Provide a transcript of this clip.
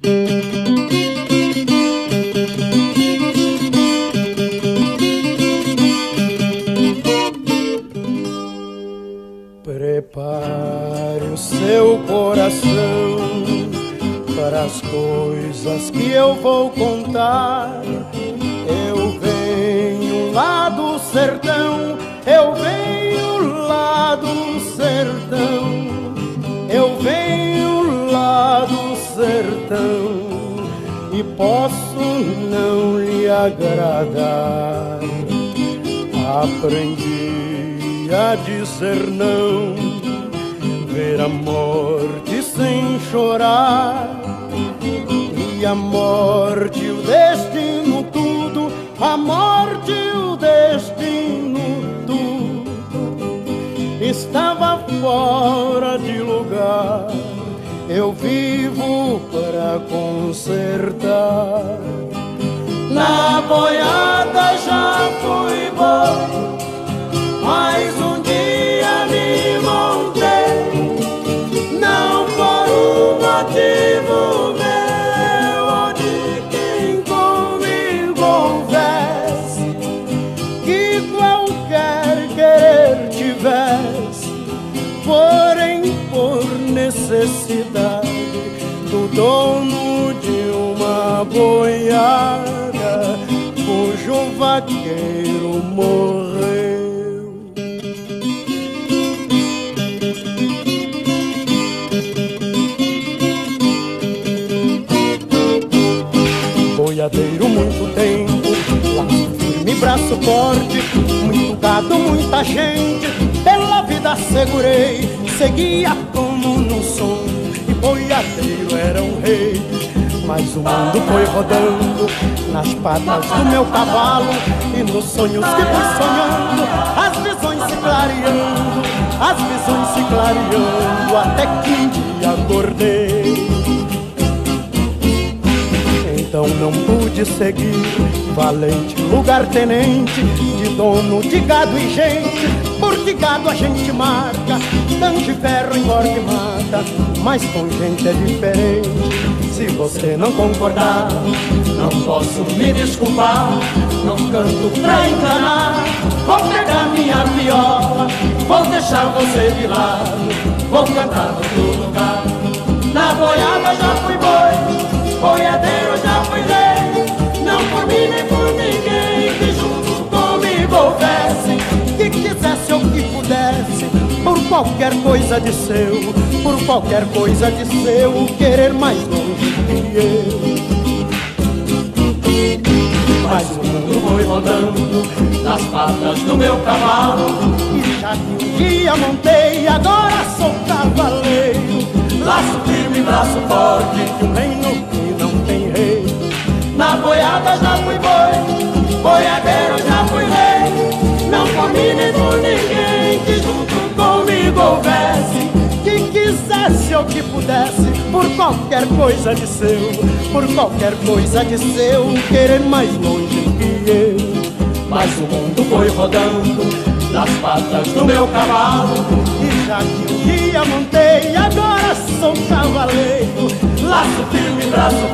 Prepare o seu coração para as coisas que eu vou contar. Eu venho lá do sertão, eu venho lá do sertão, eu venho lá do sertão e posso não lhe agradar. Aprendi a dizer não, ver a morte sem chorar, e a morte, o destino, tudo, a morte, o destino, tudo, estava fora de lugar. Eu vivo para consertar. Na boiada já fui bom, mas um dia me montei, não por um motivo meu ou de quem comigo houvesse, que qualquer querer tivesse, porém por necessidade do dono de uma boiada cujo vaqueiro morreu. Boiadeiro muito tempo, laço firme, braço forte, muito gado, muita gente, pela vida segurei, seguia como num sonho, e boiadeiro era um rei. Mas o mundo foi rodando nas patas do meu cavalo, e nos sonhos que fui sonhando, as visões se clareando, as visões se clareando, até que um dia acordei. Então não pude seguir, valente lugar-tenente, de dono de gado e gente, porque gado a gente marca, tange ferro engorda e mata, mas com gente é diferente. Se você não concordar, não posso me desculpar, não canto pra enganar. Vou pegar minha viola, vou deixar você de lado, vou cantar no outro lugar. Na boiada já fui boi, boiadeiro já fui rei, não por mim nem por ninguém que junto comigo houvesse, que quisesse ou que pudesse, por qualquer coisa de seu, por qualquer coisa de seu, querer mais longe que eu. Mas o mundo foi rodando nas patas do meu cavalo, e já que um dia montei, agora sou cavaleiro. Laço firme, braço forte, de um reino que não tem rei. Na boiada já fui boi, boiadeiro já fui rei, não comi nem por ninguém que junto comigo houvesse, que quisesse ou que pudesse, por qualquer coisa de seu, por qualquer coisa de seu, querer mais longe que eu. Mas o mundo foi rodando nas patas do meu cavalo, e já que um dia montei, agora sou cavaleiro. Laço firme, braço